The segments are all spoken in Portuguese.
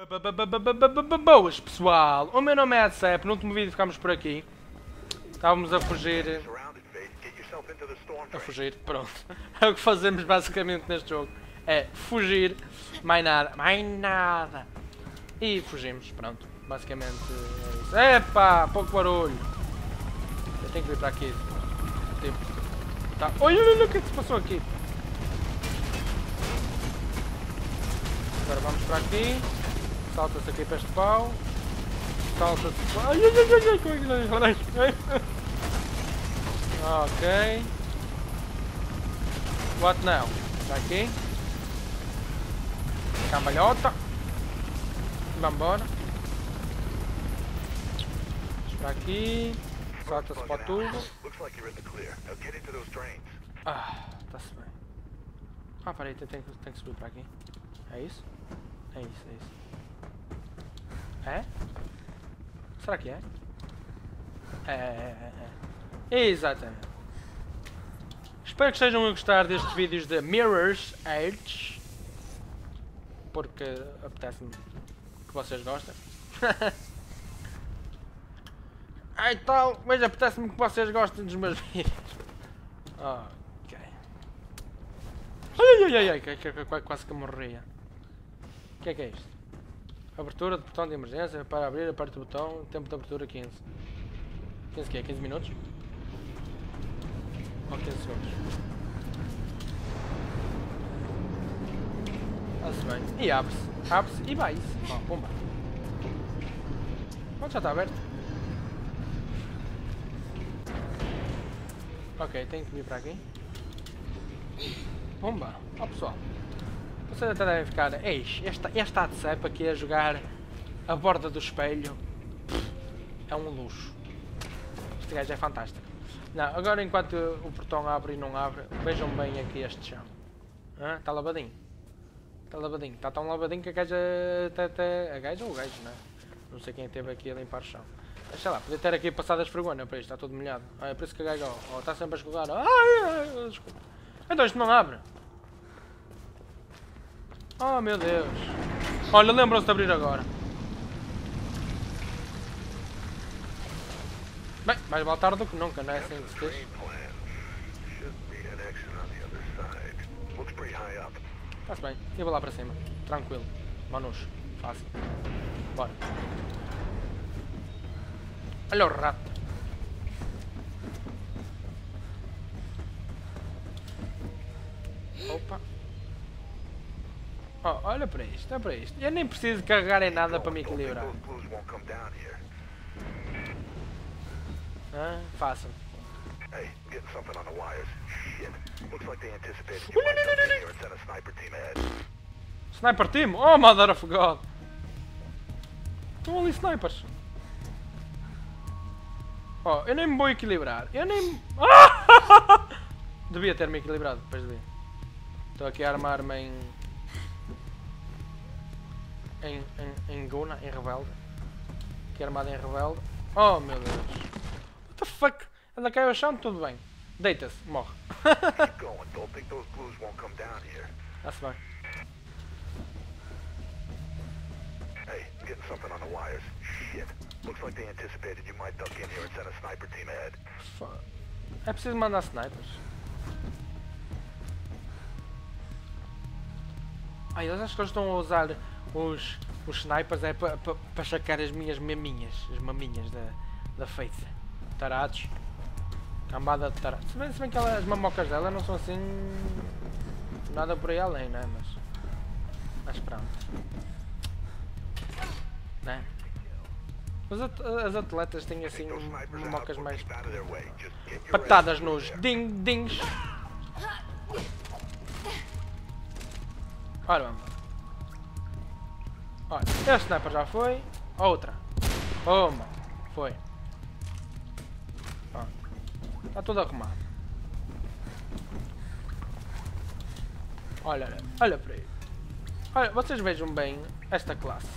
Boas pessoal, o meu nome é Adsep, no último vídeo ficámos por aqui. Estávamos a fugir. Pronto. É o que fazemos basicamente neste jogo. É fugir, mais nada, E fugimos, pronto. Basicamente é isso. Epá, pouco barulho. Eu tenho que vir para aqui. Tipo, tá. Olha, o que é que se passou aqui? Agora vamos para aqui. Salta-se aqui para este pau. Salta-se. Ai, como é que nós. Ok. What now? Está aqui. Cambalhota. Vamos embora. Está aqui. Salta-se para tudo. Está-se bem. Peraí, tem que subir para aqui. É isso? É isso, é isso. É? Será que é? É. Exatamente. Espero que estejam a gostar destes vídeos de Mirror's Edge. Porque apetece-me que vocês gostem. Ai tal, mas apetece-me que vocês gostem dos meus vídeos. Ok. Ai, quase que morria. O que é isto? Abertura de botão de emergência. Para abrir, aperte o botão. Tempo de abertura 15. 15 que é? 15 minutos? Ou 15 segundos? Está-se bem. E abre-se. Abre-se e vai-se. Pumba. Pronto, já está aberto. Ok, tenho que vir para aqui. Pumba. Pessoal. Vocês até devem ficar. Eis, esta Adsep aqui a jogar a borda do espelho. É um luxo. Este gajo é fantástico. Não, agora enquanto o portão abre e não abre, vejam bem aqui este chão. Está lavadinho. Está lavadinho. Está tão lavadinho que a gaja até. A gaja ou o gajo, não é? Não sei quem esteve aqui a limpar o chão. Mas sei lá, podia ter aqui passado a esfregona para isto, está todo molhado. É por isso que a gaja está sempre a escorregar. Ai, desculpa. Então isto não abre. Oh meu Deus. Olha, lembram-se de abrir agora. Bem, mais vale tarde do que nunca, não é assim que se diz? Está-se bem, eu vou lá para cima. Tranquilo. Manus. Fácil. Bora. Olha o rato. Opa. Olha para isto, olha para isto. Eu nem preciso carregar em nada para me equilibrar. Fácil. Sniper team? Oh, mother of God! Estão ali snipers. Eu nem me vou equilibrar. Eu nem... Devia ter-me equilibrado, depois devia. Estou aqui a armar-me em Guna, em Rebelde. Aqui armado em Rebelde. Oh meu Deus. What the fuck? Ela caiu ao chão, tudo bem. Deita-se, morre. Está-se bem. É preciso mandar snipers. Eles acho que eles estão a usar os snipers é para sacar as minhas maminhas. As maminhas da Faith. Tarados. Cambada de tarados. Se bem que as mamocas dela não são assim... Nada por aí além, né? Mas pronto. Né? As atletas têm assim mamocas mais... Patadas nos dings. Olha, vamos. Olha, este sniper já foi. Outra. Uma. Foi. Está tudo arrumado. Olha para aí. Olha, vocês vejam bem esta classe.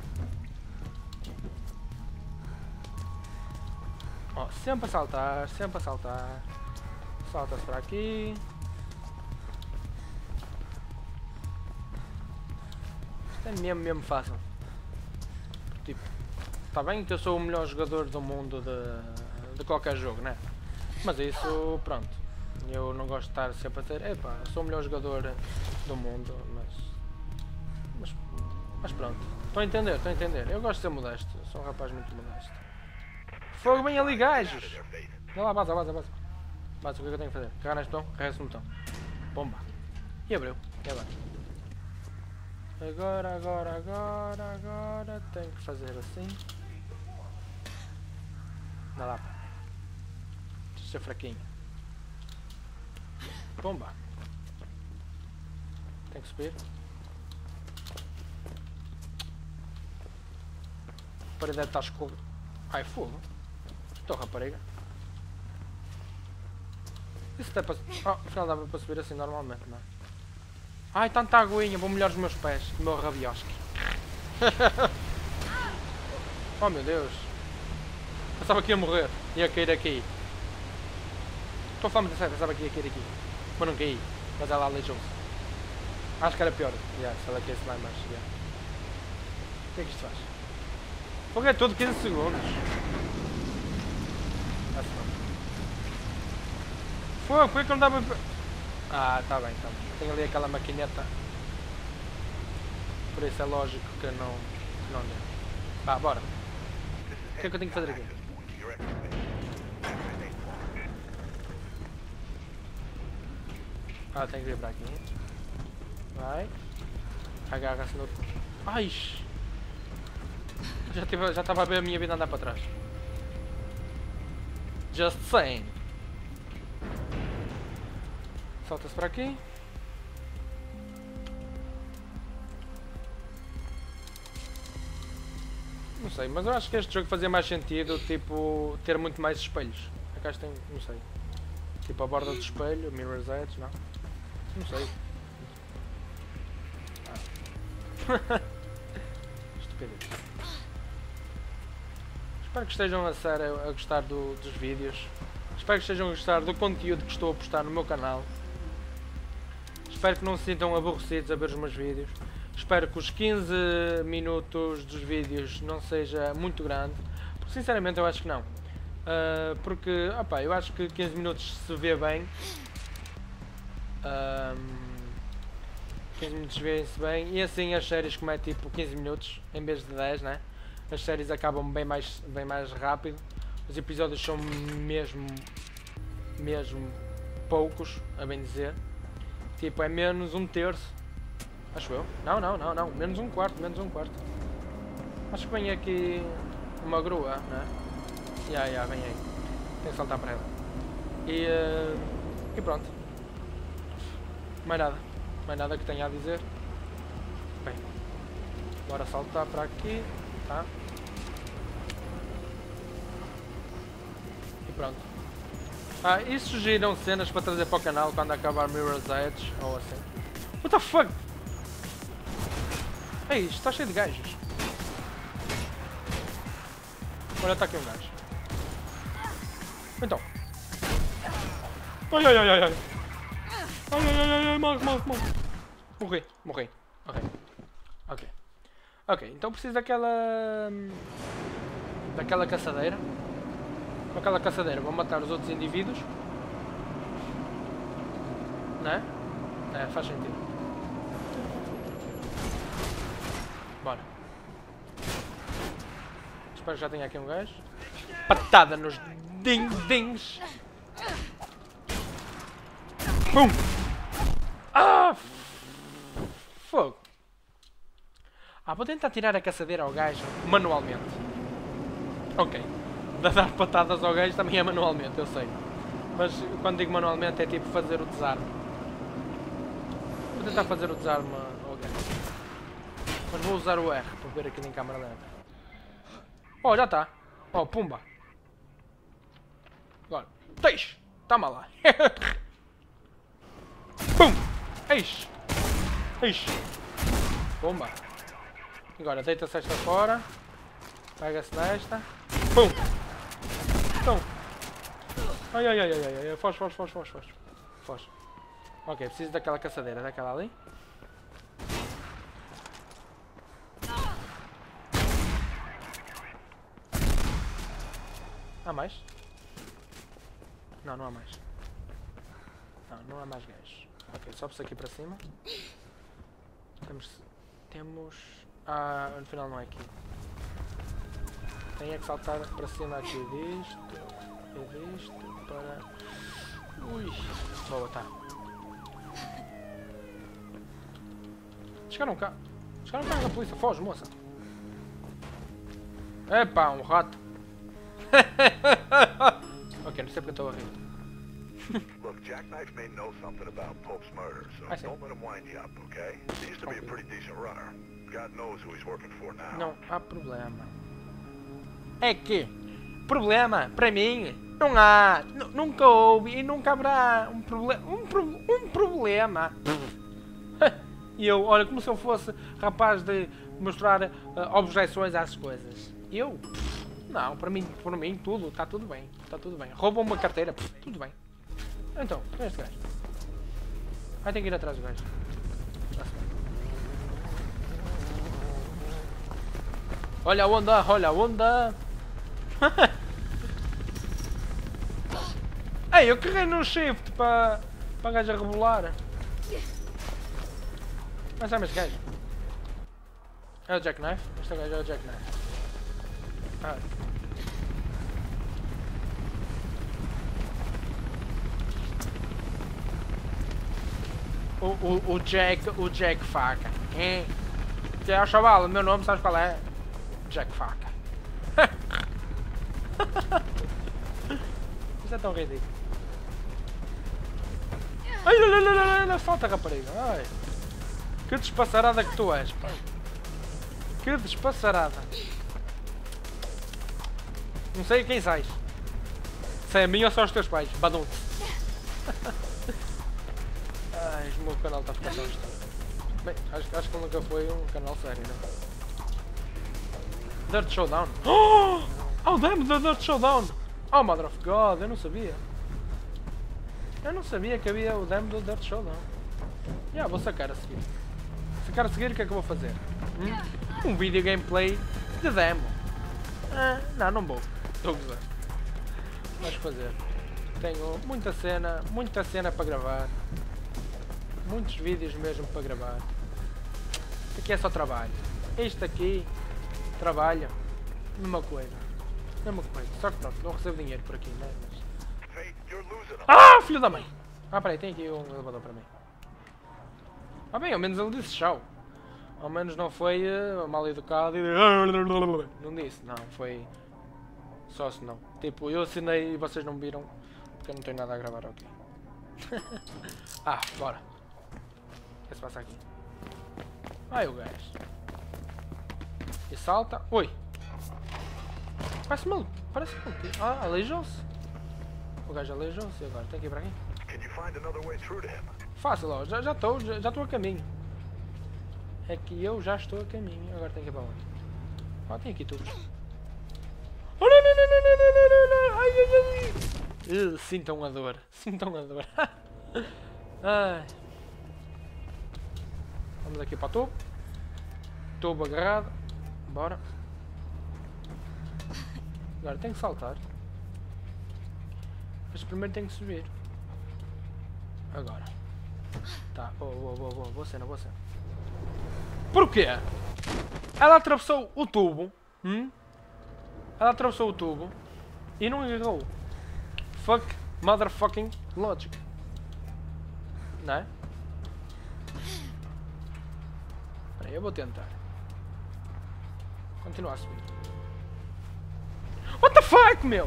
Sempre a saltar, sempre a saltar. Salta-se para aqui. Isto é mesmo fácil. Está bem que eu sou o melhor jogador do mundo de qualquer jogo, né? Mas isso, pronto. Eu não gosto de estar sempre a dizer, epá, sou o melhor jogador do mundo, mas pronto. Estão a entender, estão a entender. Eu gosto de ser modesto, sou um rapaz muito modesto. Fogo, bem ali, gajos! Vai lá, baza. Baza, o que é que eu tenho que fazer? Carregar neste botão, carrega esse botão. Bomba. E abriu. E agora? Agora tenho que fazer assim. Dá lá, pá. Deixa eu ser fraquinho. Bomba. Tem que subir. A parede deve estar escura. Ai, fogo. Estou rapariga. Isso dá para... Oh, afinal dava para subir assim normalmente, não é? Ai, tanta aguinha. Vou molhar os meus pés. O meu rabiosque. Oh, meu Deus. Pensava que ia morrer. Ia cair aqui. Estou a falar muito sério. Pensava que ia cair aqui. Mas não caí. Mas ela aleijou-se. Acho que era pior. Yeah, se ela caísse lá mais. Yeah. O que é que isto faz? Fogo é todo 15 segundos. Fogo, foi que não dava para... Ah, tá bem. Tenho ali aquela maquineta. Por isso é lógico que não deu. Vá, bora. O que é que eu tenho que fazer aqui? Ah, tenho que vir para aqui. Vai. Agarra-se no... Ai! Já estava a ver a minha vida andar para trás. Just saying. Salta-se para aqui. Não sei, mas eu acho que este jogo fazia mais sentido, tipo, ter muito mais espelhos. Acá tem, não sei. Tipo a borda do espelho, Mirror's Edge, não? Não sei. Estupidez. Espero que estejam a sério a gostar dos vídeos. Espero que estejam a gostar do conteúdo que estou a postar no meu canal. Espero que não se sintam aborrecidos a ver os meus vídeos. Espero que os 15 minutos dos vídeos não seja muito grande. Porque sinceramente eu acho que não. Porque, opa, eu acho que 15 minutos se vê bem. 15 minutos vêem-se bem. E assim as séries como é tipo 15 minutos em vez de 10, né? As séries acabam bem mais rápido. Os episódios são mesmo poucos, a bem dizer. Tipo, é menos um terço. Acho eu. Não. Menos um quarto. Acho que vem aqui uma grua, né? Ya, vem aí. Tem que saltar para ela. E pronto. Mais nada que tenha a dizer. Bem. Bora saltar para aqui. Tá? E pronto. E surgiram cenas para trazer para o canal quando acabar Mirror's Edge ou assim. What the fuck? É isto, está cheio de gajos. Olha, está aqui um gajo. Então. Ai. Ai, morre. Morri. Ok, então preciso daquela caçadeira. Com aquela caçadeira vou matar os outros indivíduos. Não é? É, faz sentido. Bora. Espero que já tenha aqui um gajo. Patada nos ding-dings. Pum! Fogo! Vou tentar tirar a caçadeira ao gajo manualmente. Ok. Dar patadas ao gajo também é manualmente, eu sei. Mas quando digo manualmente é tipo fazer o desarme. Vou tentar fazer o desarme ao gajo. Mas vou usar o R para ver aquilo em câmera lenta. Oh, já está. Oh, pumba. Agora. Teixe! Toma lá. Pum! Eixe! Pumba. Agora deita-se esta fora. Pega-se nesta. Pum! Então. Ai. Foge. Ok, preciso daquela caçadeira, daquela ali. Há mais? Não, não há mais. Não, não há mais gajos. Ok, sobe-se aqui para cima. Temos... Ah, no final não é aqui. Tem é que saltar para cima aqui disto. E disto para... Ui! Boa, tá. Chegaram cá. Chegaram cá da polícia. Foge, moça. Epá, um rato. Ok, não sei porque estou a rir. Look, Jackknife may know something about Pope's murder, so I see. don't let him wind you up, okay? He used to be a pretty decent runner. God knows who he's working for now. Não há problema. É que problema, para mim, não há. Nunca houve e nunca haverá um problema. Um problema. E eu, olha, como se eu fosse rapaz de mostrar objeções às coisas. Eu? Não, para mim tudo, está tudo bem. Está tudo bem. Roubam uma carteira, tudo bem. Então, quem é este gajo? Ai, tem que ir atrás do gajo. Olha a onda, olha a onda. Ei, eu carreguei no shift para a gaja rebolar. Mas é mais gajo. É o Jackknife? Este gajo é o Jackknife. Ah. O Jack Faca. É. Que é o chaval, o meu nome, sabes qual é? Jack Faca. Isso é tão ridículo. Ai, não, falta rapariga. Ai. Que despassarada que tu és, pá. Que despassarada. Não sei quem sais. Se é a mim ou são os teus pais. Badum. Ai, o meu canal está a ficar tão estranho. Bem, acho que nunca foi um canal sério, não? Dirt Showdown. Oh, damn, the Dirt Showdown. Oh, Mother of God, eu não sabia. Eu não sabia que havia o demo do Dirt Showdown. Vou sacar a seguir. Sacar a seguir, o que é que eu vou fazer? Um vídeo gameplay de demo. Não vou. Estou a gozar. Vamos fazer. Tenho muita cena para gravar. Muitos vídeos mesmo para gravar. Aqui é só trabalho. Este aqui, trabalho. Mesma coisa. Só que pronto, não recebo dinheiro por aqui, né? Ah, filho da mãe! Peraí, tem aqui um elevador para mim. Bem, ao menos ele disse tchau. Ao menos não foi mal educado e... Não disse, não, foi... Só se não. Tipo, eu assinei e vocês não viram, porque eu não tenho nada a gravar aqui. Bora. O que se passa aqui? Ai, o gajo. E salta. Oi! Parece-me... aleijou-se. O gajo aleijou-se agora. Tem que ir para aqui. Fácil, ó. Já estou a caminho. É que eu já estou a caminho. Agora tem que ir para onde? Tem aqui tudo. Oh, não. Ai. Sintam a dor. Ai. Vamos aqui para o tubo. Tubo agarrado. Bora. Agora tenho que saltar. Mas primeiro tenho que subir. Agora. Tá. Boa cena. Porquê? Ela atravessou o tubo. Ela atravessou o tubo. E não agarrou. Fuck motherfucking logic. Não é? Espera aí, eu vou tentar. Continuar a subir. What the fuck, meu?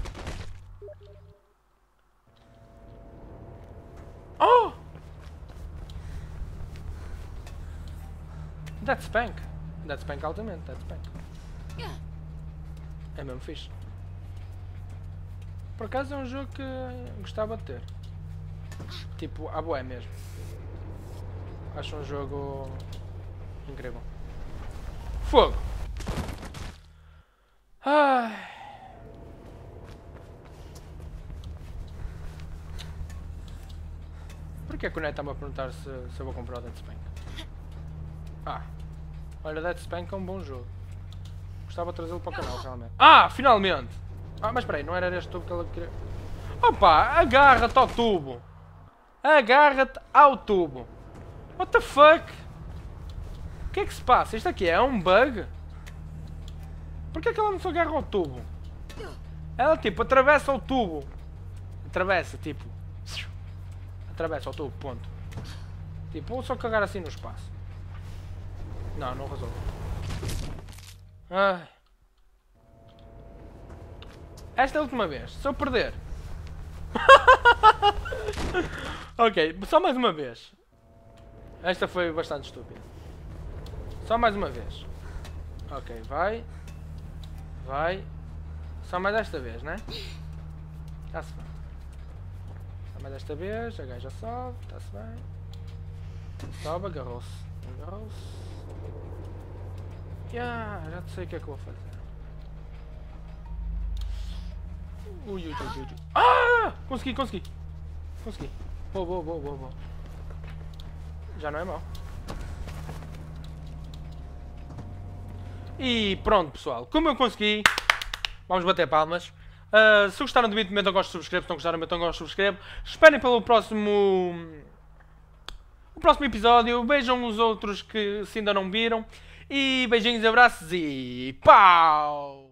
Oh! Dead Spank altamente, Dead Spank. É mesmo fixe. Por acaso é um jogo que gostava de ter. Tipo, a bué mesmo. Acho um jogo incrível. Fogo! Ai. Porquê que o Neto está-me a perguntar se eu vou comprar o Dead Spank? Olha, Dead Spank é um bom jogo. Gostava de trazê-lo para o canal, realmente. Finalmente! Ah, mas espera aí, não era este tubo que ela queria... Opa, agarra-te ao tubo. Agarra-te ao tubo. What the fuck? O que é que se passa? Isto aqui é um bug? Porquê é que ela não se agarra ao tubo? Ela tipo atravessa o tubo. Atravessa, tipo. Atravessa o tubo, ponto. Tipo, ou só cagar assim no espaço. Não, não resolve. Ai. Esta é a última vez. Se eu perder. Ok, só mais uma vez. Esta foi bastante estúpida. Só mais uma vez. Ok, vai. Vai. Só mais esta vez, né? Está-se bem. Só mais esta vez. A gaja sobe. Está-se bem. Sobe, agarrou-se. Agarrou-se. Já sei o que é que eu vou fazer. Ui, ui, ui, ui. Ah! Consegui. Boa. Já não é mau. E pronto, pessoal. Como eu consegui, vamos bater palmas. Se gostaram do vídeo, metam gosto, subscrevam. Se não gostaram, metam gosto, subscrevam. Esperem pelo próximo episódio. Vejam os outros que se ainda não viram. E beijinhos, abraços e pau!